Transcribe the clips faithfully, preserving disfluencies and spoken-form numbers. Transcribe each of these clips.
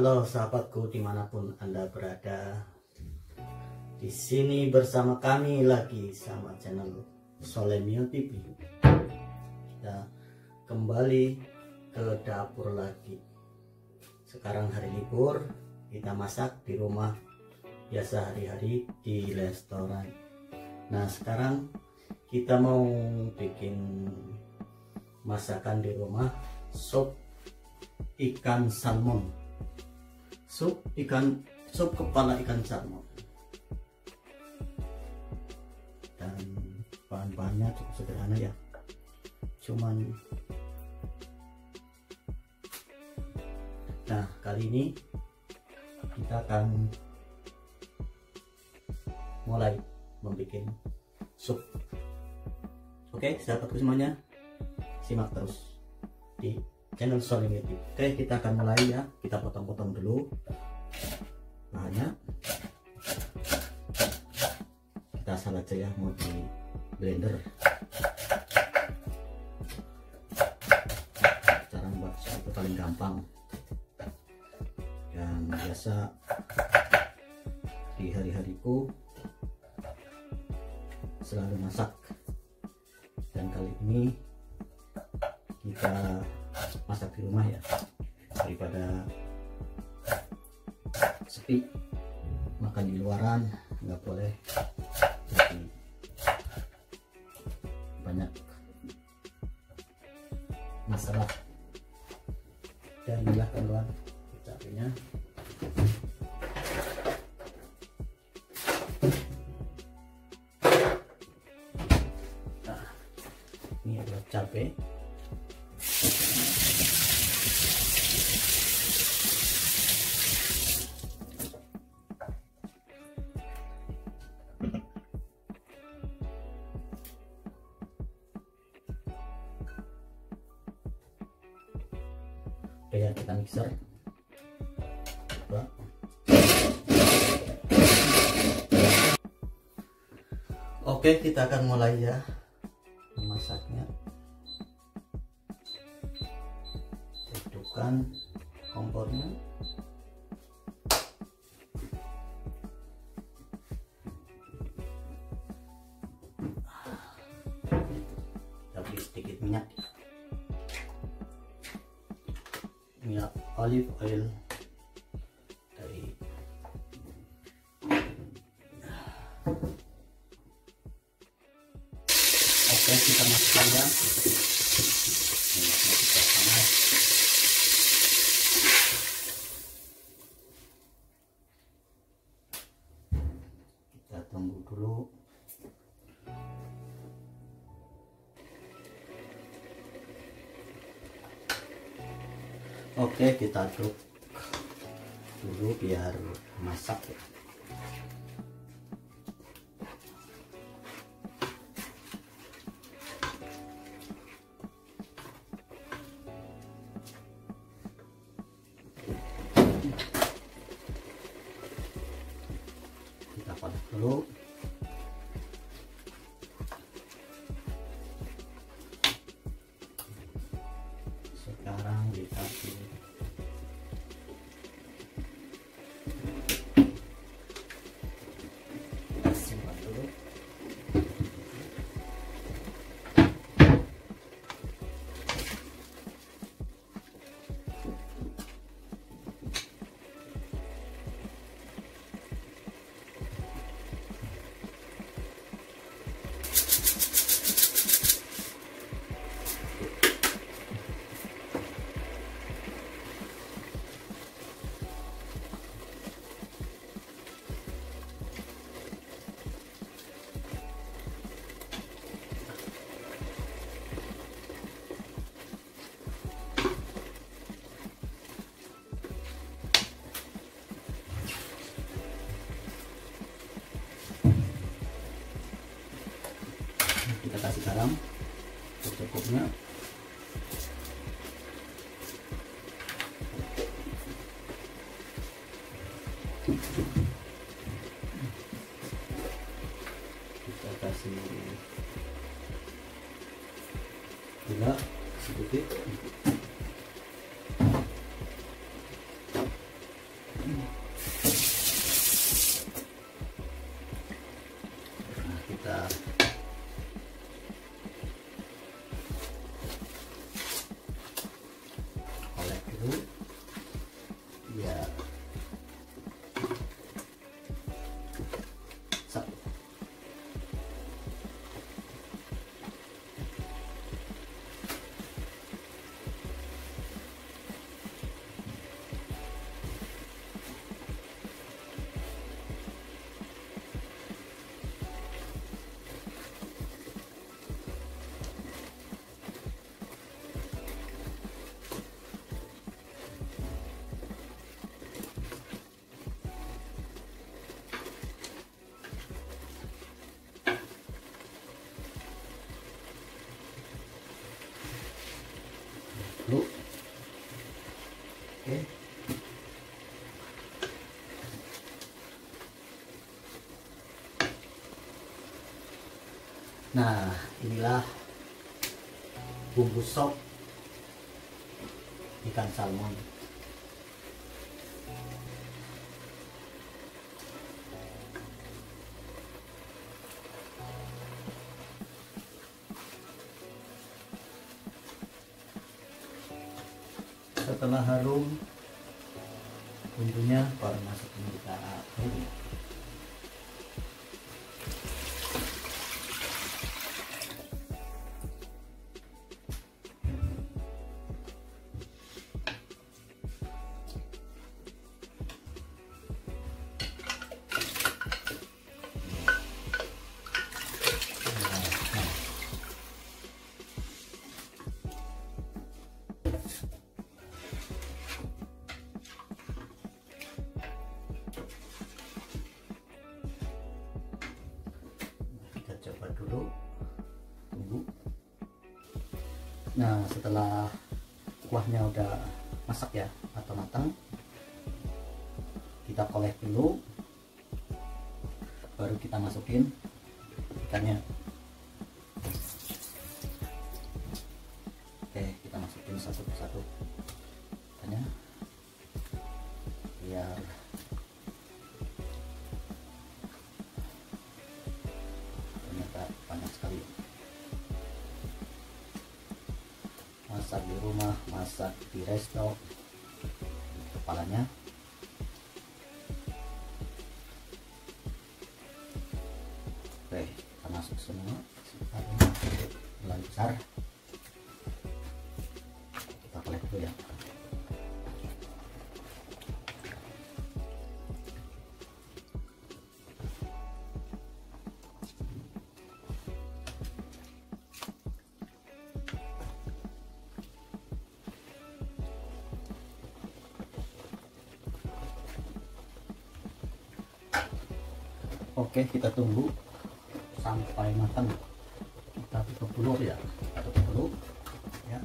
Halo sahabatku dimanapun Anda berada, di sini bersama kami lagi sama channel Solemio T V. Kita kembali ke dapur lagi. Sekarang hari libur, kita masak di rumah biasa hari-hari di restoran. Nah sekarang kita mau bikin masakan di rumah, sup ikan salmon. Sup ikan sup kepala ikan salmon, dan bahan-bahannya cukup sederhana ya, cuman nah kali ini kita akan mulai membuat sup. Oke sahabatku semuanya, simak terus di channel Solemio T V. Oke, kita akan mulai ya. Kita potong-potong dulu bahannya. Kita asal aja ya, mau di blender. Cara membuat sup itu paling gampang dan biasa di hari-hariku selalu masak, dan kali ini kita masak di rumah ya, daripada sepi makan di luaran, nggak boleh, jadi banyak masalah. Dan inilah keluar cabenya. Nah ini adalah cabai. Ya kita mixer. Coba. Oke, kita akan mulai ya memasaknya. Hidupkan kompornya. Kita beri sedikit minyak. Minyak olive oil dari oke, kita masukkan ya. Kita panas. Kita tunggu dulu. Oke, kita aduk dulu biar masak ya. Kita aduk dulu. Sekarang dikasih simpan dulu. Kita kasih garam secukupnya. Kita kasih gula sedikit. dulu. Oke. Nah, inilah bumbu sop ikan salmon. Setelah harum bumbunya, baru masukin kita ini. Coba dulu, tunggu. Nah, setelah kuahnya udah masak ya atau matang, kita kolek dulu, baru kita masukin ikannya. Oke, kita masukin satu persatu ikannya biar banyak sekali. Masak di rumah, masak di resto, kepalanya. Oke, kita masuk semua. Mulai besar, kita kolek dulu ya. Oke, kita tunggu sampai matang. Kita tutup dulu ya. Kita tutup dulu ya.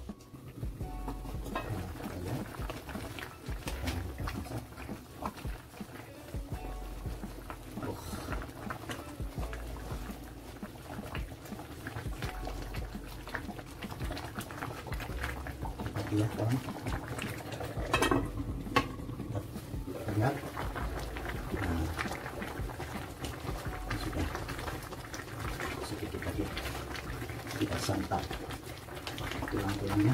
Nah, kita lihat. Oh. Kita lihat kan. Kita lihat. Sedikit lagi kita santap tulang-tulangnya.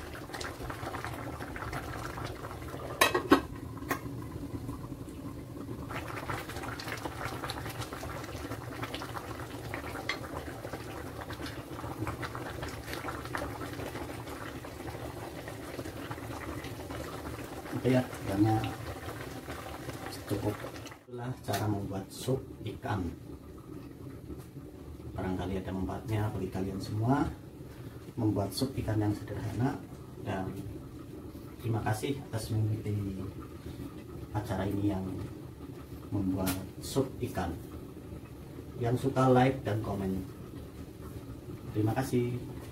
Oke ya, ikannya cukup. Itulah cara membuat sup ikan. Barangkali ada manfaatnya bagi kalian semua, membuat sup ikan yang sederhana. Dan terima kasih atas mengikuti acara ini yang membuat sup ikan. Yang suka like dan komen. Terima kasih.